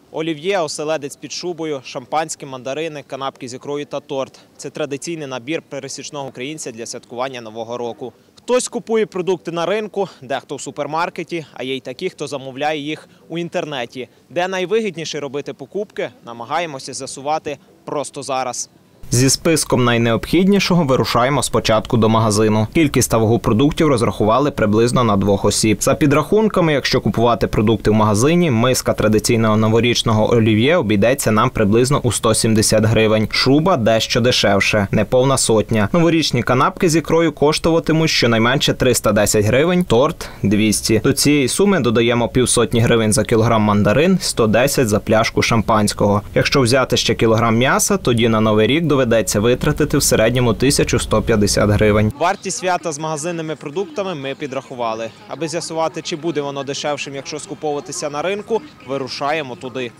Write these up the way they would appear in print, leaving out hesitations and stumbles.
Олів'є, оселедець під шубою, шампанське, мандарини, канапки з ікрою та торт – це традиційний набір пересічного українця для святкування Нового року. Хтось купує продукти на ринку, дехто в супермаркеті, а є й такі, хто замовляє їх у інтернеті. Де найвигідніше робити покупки, намагаємося з'ясувати просто зараз. Зі списком найнеобхіднішого вирушаємо спочатку до магазину. Кількість та вагу продуктів розрахували приблизно на 2 осіб. За підрахунками, якщо купувати продукти в магазині, миска традиційного новорічного олів'є обійдеться нам приблизно у 170 гривень. Шуба дещо дешевше, неповна сотня. Новорічні канапки з ікрою коштуватимуть щонайменше 310 гривень, торт – 200. До цієї суми додаємо півсотні гривень за кілограм мандарин, 110 за пляшку шампанського. Якщо взяти ще кілограм м'яса, тоді на Новий рік доведеться витратити в середньому 1150 гривень. Вартість свята з магазинними продуктами ми підрахували. Аби з'ясувати, чи буде воно дешевшим, якщо скуповуватися на ринку, вирушаємо туди.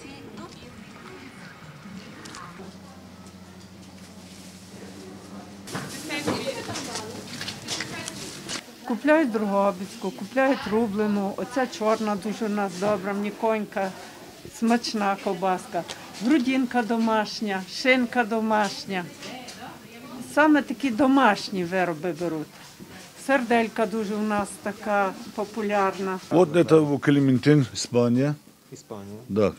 Купляють Дрогобицьку, купляють рублену, оця чорна дуже у нас добра, м'яконька, смачна ковбаска. Грудинка домашня, шинка домашня. Саме такі домашні вироби беруть. Серделька дуже у нас така популярна. Вот это Клементин, Испания. Испания. Да,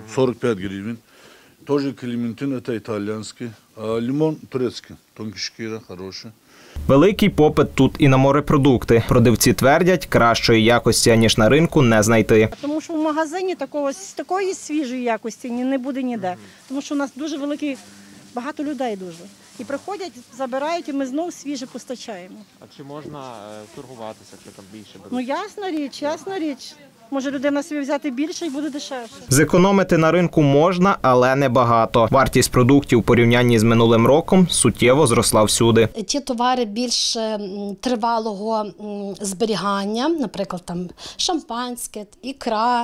45 гривен. Тоже Клементин, это итальянский. А лимон турецкий, тонкий шкира, хороший. Великий попит тут і на морепродукти. Продавці твердять, кращої якості, аніж на ринку, не знайти. Тому що в магазині такої свіжої якості не буде ніде. Тому що у нас дуже великий, багато людей дуже. І приходять, забирають, і ми знову свіже постачаємо. А чи можна торгуватися, якщо там більше беруть? Ну ясна річ. Може людина собі взяти більше і буде дешевше. Зекономити на ринку можна, але не багато. Вартість продуктів у порівнянні з минулим роком суттєво зросла всюди. Ті товари більш тривалого зберігання, наприклад, там шампанське, ікра,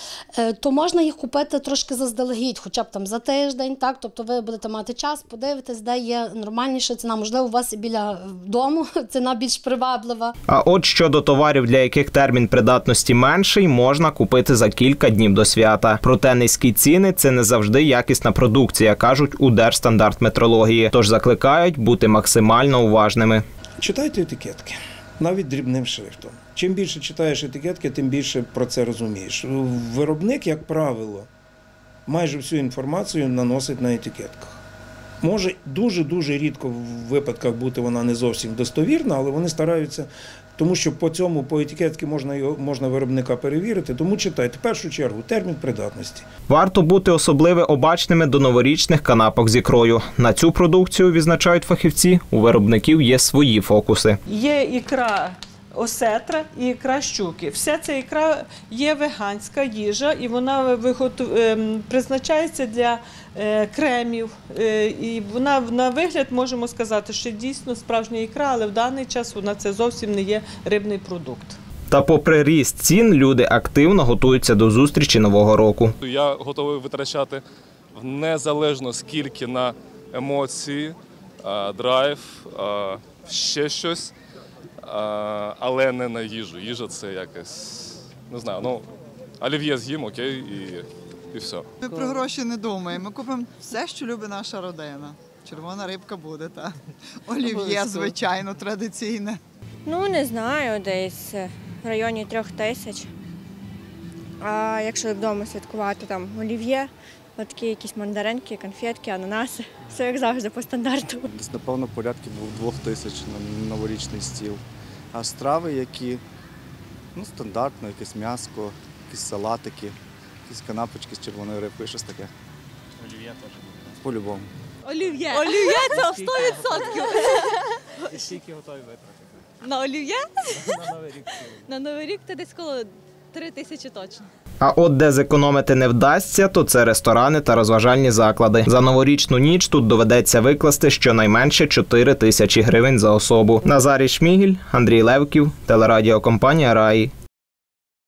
то можна їх купити трошки заздалегідь, хоча б там за тиждень, так? Тобто ви будете мати час, подивитись, де є нормальніша ціна. Можливо, у вас біля дому ціна більш приваблива. А от щодо товарів, для яких термін придатності менший, можна купити за кілька днів до свята. Проте низькі ціни – це не завжди якісна продукція, кажуть у Держстандартметрології. Тож закликають бути максимально уважними. Читайте етикетки, навіть дрібним шрифтом. Чим більше читаєш етикетки, тим більше про це розумієш. Виробник, як правило, майже всю інформацію наносить на етикетках. Може дуже-дуже рідко в випадках бути вона не зовсім достовірна, але вони стараються, тому що по етикетці можна виробника перевірити, тому читайте. В першу чергу термін придатності. Варто бути особливо обачними до новорічних канапок з ікрою. На цю продукцію, відзначають фахівці, у виробників є свої фокуси. Є ікра осетра і ікра щуки. Вся ця ікра є веганська їжа, і вона призначається для кремів. І вона на вигляд, можемо сказати, що дійсно справжня ікра, але в даний час вона це зовсім не є рибний продукт. Та попри ріст цін, люди активно готуються до зустрічі Нового року. Я готовий витрачати незалежно скільки на емоції, драйв, ще щось, але не на їжу. Їжа – це якось, не знаю, ну, олів'є з'їм, окей, і все. Ми про гроші не думаємо, ми купимо все, що любить наша родина. Червона рибка буде, так. Олів'є, звичайно, традиційне. Ну, не знаю, десь в районі 3000. А якщо вдома святкувати, там олів'є, такі якісь мандаринки, конфетки, ананаси. Все як завжди, по стандарту. Десь, напевно, порядки 2000 на новорічний стіл. А страви, які, ну, стандартно, якесь м'ясо, якісь салатики, якісь канапочки з червоною рибкою, щось таке. Олів'є теж буде? По-любому. Олів'є. Олів'є – це 100%. І скільки готові витратити? На олів'є? На Новий рік. На Новий рік це десь коло 3000 точно. А от де зекономити не вдасться, то це ресторани та розважальні заклади. За новорічну ніч тут доведеться викласти щонайменше 4000 гривень за особу. Назарій Шмігіль, Андрій Левків, телерадіокомпанія «Раї».